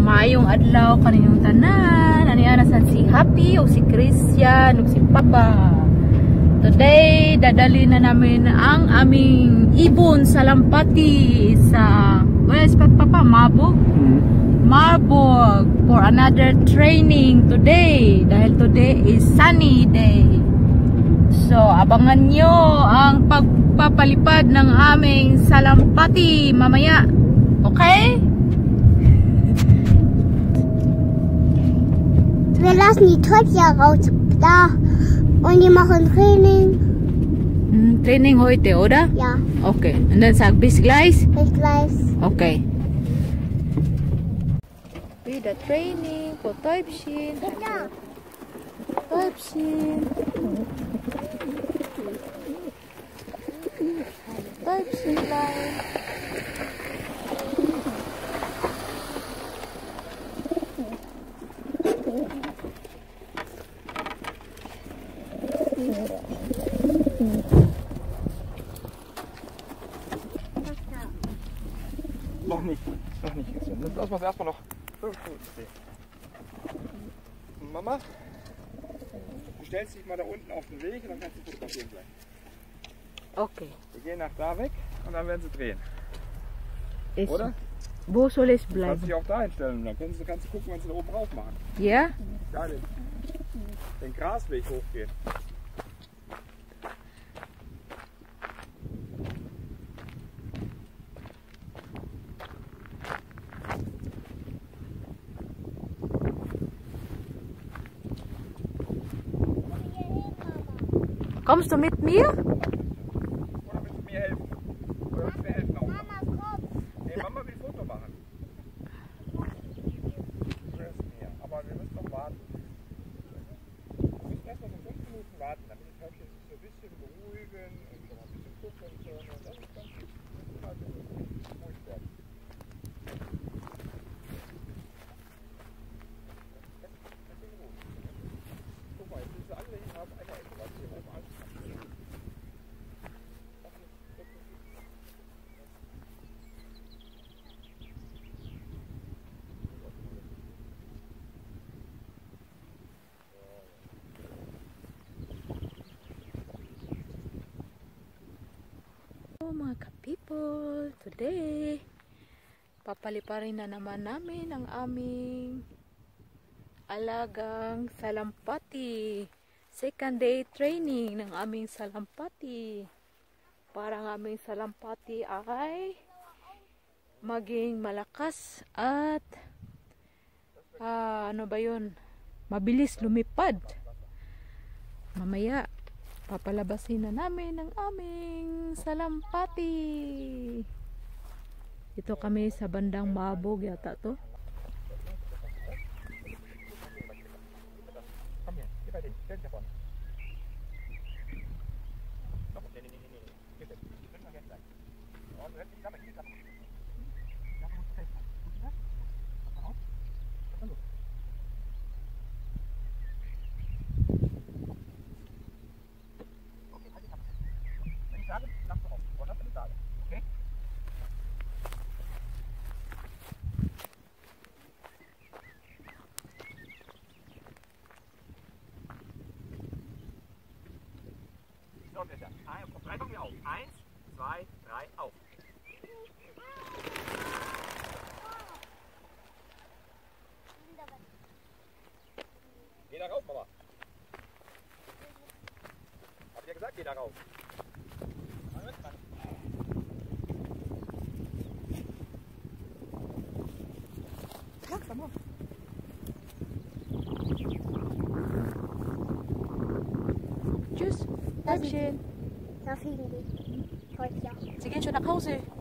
Maayong adlaw kaninyong tanan. Aniana san si Happy o si Christian o si Papa. Today, dadali na namin ang aming ibon sa Lampati sa where's Papa? Mabog? Marbog for another training today. Dahil today is sunny day. So, abangan nyo ang pagpapalipad ng aming salampati mamaya. Okay? Wir lassen die Töpfe raus da und die machen Training. Training heute, oder? Ja. Okay. Und dann sag bis gleich. Bis gleich. Okay. Wieder Training für Täubchen. Ja. Täubchen. Täubchenlein. Noch nicht. Lass mal erstmal noch 5 Minuten stehen. Mama, du stellst dich mal da unten auf den Weg und dann kannst du fotografieren gleich. Okay. Wir gehen nach da weg und dann werden sie drehen. Oder? Wo soll es Du kannst bleiben? dich auch da hinstellen und dann kannst du gucken, wenn sie da oben drauf machen. Ja? Ja, den Grasweg hochgehen. Kommst du mit mir? Oder willst du mir helfen? Oder willst du mir helfen auch? Mama, komm. Nee, Mama will ein Foto machen. Aber wir müssen noch warten. Wir müssen erst noch so 5 Minuten warten, damit die Täubchen sich so ein bisschen beruhigen und schon mal ein bisschen gucken können. Und dann ist ganz gut. Wir müssen halt ruhig werden. Guck mal, jetzt sind sie alle hier auf einer Ecke, was hier oben alles macht. Mga ka-people, today papaliparin na naman namin ang aming alagang salampati. Second day training ng aming salampati. Para ang aming salampati ay maging malakas at ano ba yun? Mabilis lumipad. Mamaya papalabasin na namin ang aming salampati. Ito kami sa bandang Mabog yata to. Komm her, geh bei denen, stell dich da vorne. Nee. Bitte, ich bin mal jetzt gleich. Und du hältst die Klappe, die Klappe. Ja, du musst fest sein. Tust du das? Pass mal auf. Pass mal los. Okay, halt die Klappe. Wenn ich sage, lachst du raus. Und das, wenn ich sage. Okay? So, und jetzt. Drei kommen wir auf. 1, 2, 3, auf. Geh da rauf, Mama. Hab ich ja gesagt, geh da rauf. Langsam auf. Tschüss. Täubchen. Da fliegen die Töpfe. Sie gehen schon nach Hause.